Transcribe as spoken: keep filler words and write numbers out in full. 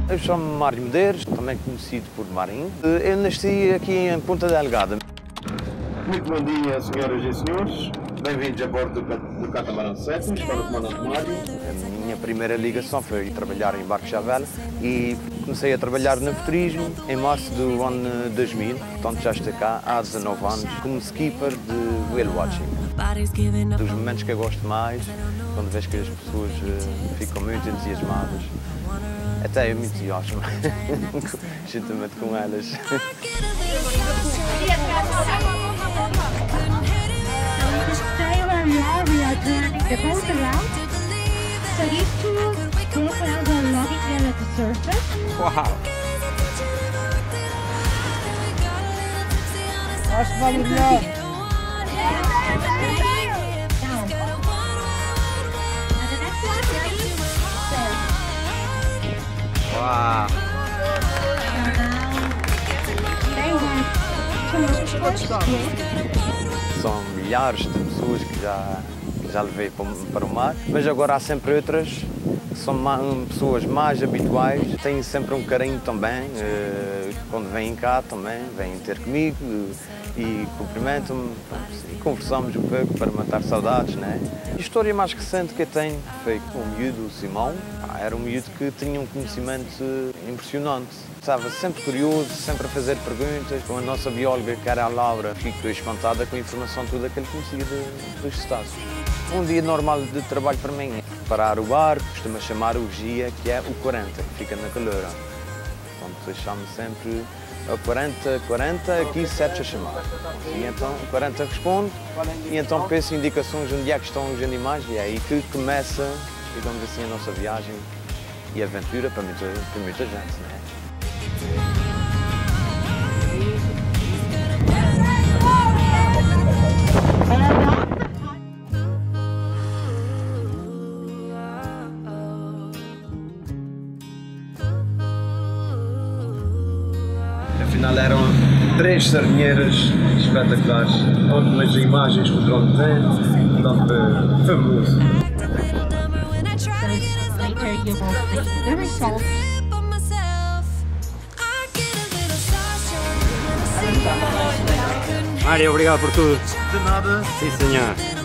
Eu chamo-me Mário Medeiros, também conhecido por Marinho. Eu nasci aqui em Ponta Delgada. Muito bom dia, senhoras e senhores. Bem-vindos a bordo do, do Catamarã sete, está no comandante Mário. A minha primeira ligação foi trabalhar em barco à vela e comecei a trabalhar no futurismo em março do ano dois mil. Portanto, já estou cá há dezanove anos como skipper de whale watching. Dos momentos que eu gosto mais, quando vejo que as pessoas uh, ficam muito entusiasmadas. Até eu me entusiasmo, juntamente com elas. Stay where you are, we are turning the boat around. So you two go around the logging there at the surface. Wow! Acho que vale melhor. Uau! São milhares de pessoas que já, que já levei para o mar, mas agora há sempre outras que são pessoas mais habituais, têm sempre um carinho também, quando vêm cá também, vêm ter comigo e cumprimentam-me e conversamos um pouco para matar saudades, né? A história mais recente que eu tenho foi com o miúdo, o Simão. Era um miúdo que tinha um conhecimento impressionante. Estava sempre curioso, sempre a fazer perguntas. Com a nossa bióloga, que era a Laura, fiquei espantada com a informação toda que ele conhecia de, dos cetáceos. Um dia normal de trabalho para mim é preparar o barco, costuma chamar o vigia, que é o quarenta, que fica na caloura. Portanto, eu chamo sempre a quarenta, quarenta, aqui sete a chamar. E então o quarenta responde e então peço indicações onde é que estão os animais e é aí que começa, digamos assim, a nossa viagem e aventura para muita, para muita gente, não é? Afinal eram três sardinheiras espetaculares, ótimas imagens com o drone tem, portanto foi fabuloso. Later you will see the results. Mário, obrigado por tudo. De nada. Sim, senhor.